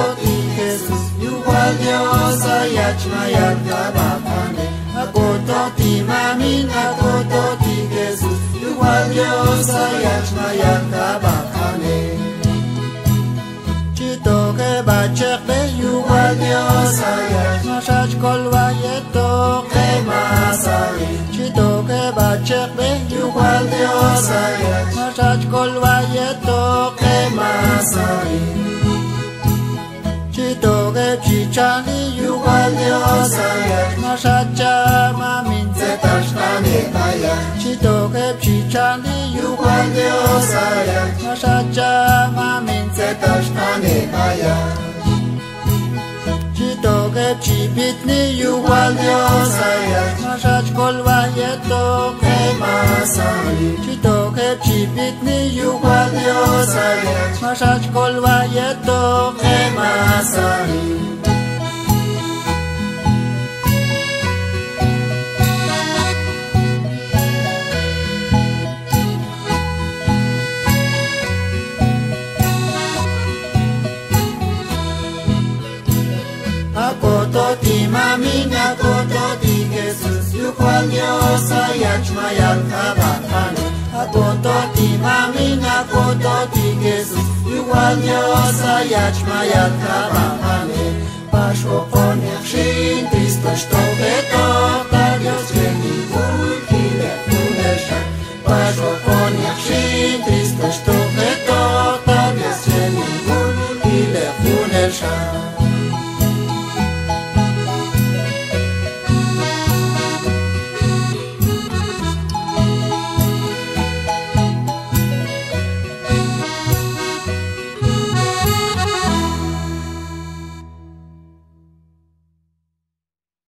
ti Jesús, igual Dios ayachmayat kabapane. Akoto ti mamin, akoto ti Jesús, igual Dios ayachmayat kabapane. Chito que bachekbe, igual Dios ayach, mashach kolvayeto que masari. Chito que bachekbe, igual Dios ayach, mashach kolvayeto que masari. Chito que chichani, igual Dios ayach, mashacha mamin zetashkani ayach. Chito que chichani, igual Dios ayach, mashacha mamin zetashkani ayach. Chito que chipitni, igual Dios ayach, mashach kolvayeto que masari. Chito que chipitni, igual Dios ayach, mashach kolvayeto que masari. Akoto ti mamin, akoto ti Jesús, igual Dios ayachmayat kabapane. Akoto ti mamin, akoto ti Jesús, igual Dios ayachmayat kabapane. Pasho konechshin, Cristo što beto, ta Dios veni vulkile punesha. Pasho konechshin, Cristo što beto, ta Dios veni vulkile punesha.